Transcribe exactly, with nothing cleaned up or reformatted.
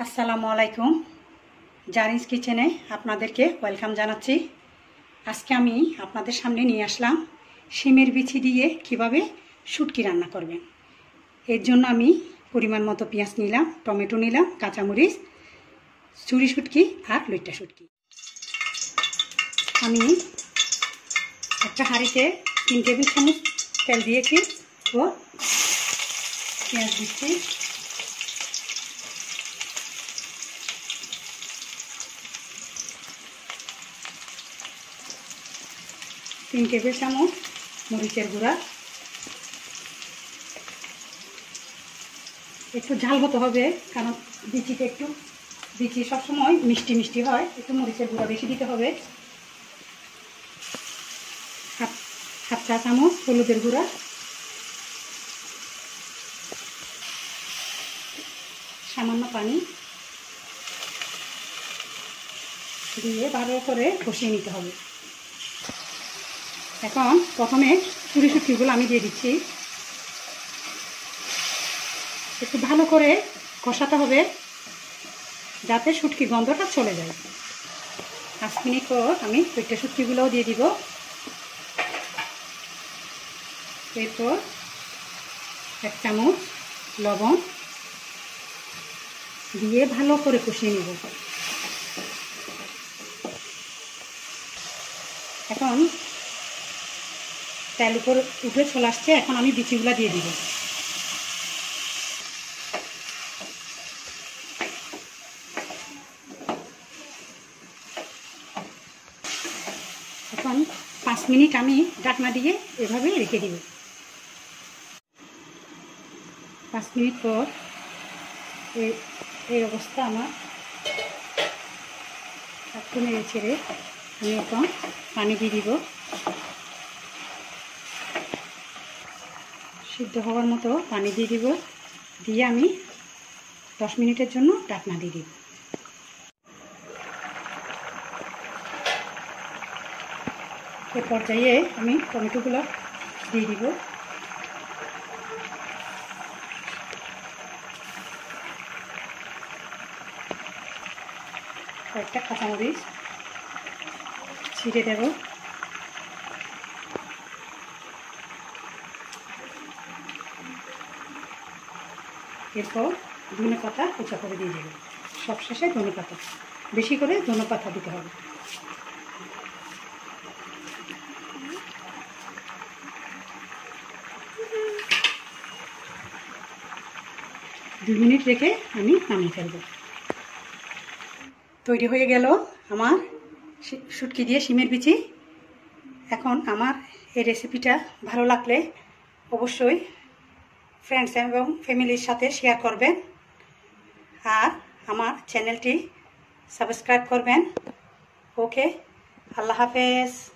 আসসালামু আলাইকুম। জারিস কিচেনে আপনাদেরকে ওয়েলকাম জানাচ্ছি। আজকে আমি আপনাদের সামনে নিয়ে আসলাম শিমের বিচি দিয়ে কিভাবে শুটকি রান্না করবেন। এর জন্য আমি পরিমাণ মতো পেঁয়াজ নিলাম, টমেটো নিলাম, কাঁচামরিচ, চুরি শুটকি আর লইট্টা শুটকি। আমি একটা হাঁড়িতে তিন টেবিল চামচ তেল দিয়েছি ও পেঁয়াজ দিচ্ছি। তিন টেবিল চামচ মরিচের গুঁড়া। একটু ঝাল হতে হবে, কারণ বিচিতে একটু বিচি সবসময় মিষ্টি মিষ্টি হয়, একটু মরিচের গুঁড়া বেশি দিতে হবে। হাফ হাফ চা চামচ হলুদের গুঁড়া, সামান্য পানি দিয়ে ভালো করে কষিয়ে নিতে হবে। এখন প্রথমে চুরি শুটকিগুলো আমি দিয়ে দিচ্ছি। একটু ভালো করে কষাতে হবে যাতে শুটকি গন্ধটা চলে যায়। পাঁচ মিনিট পর আমি লইট্টা শুটকিগুলোও দিয়ে দিব। এরপর এক চামচ লবণ দিয়ে ভালো করে কষিয়ে নিব। এখন তেল উপর উঠে চলে আসছে, এখন আমি বিচিগুলা দিয়ে দিব। এখন পাঁচ মিনিট আমি ঢাকনা দিয়ে এভাবে রেখে দিব। পাঁচ মিনিট পর এই অবস্থা আমার একটু নেড়ে ছেড়ে আমি এখন পানি দিয়ে দিব। সিদ্ধ হওয়ার মতো পানি দিয়ে দিব, দিয়ে আমি দশ মিনিটের জন্য ঢাকনা দিয়ে দিব। এ পর্যায়ে আমি টমেটোগুলো দিয়ে দিব। কয়েকটা কাঁচামরিচ ছিঁড়ে দেব। এরপর ধনে পাতা কুচা করে দিয়ে দেব। সবশেষে ধনে পাতা, বেশি করে ধনে পাতা দিতে হবে। দুই মিনিট রেখে আমি নামিয়ে ফেলব। তৈরি হয়ে গেল আমার শুটকি দিয়ে শিমের বিচি। এখন আমার এই রেসিপিটা ভালো লাগলে অবশ্যই ফ্রেন্ডস এবং ফ্যামিলির সাথে শেয়ার করবেন আর আমার চ্যানেলটি সাবস্ক্রাইব করবেন। ওকে, আল্লাহ হাফেজ।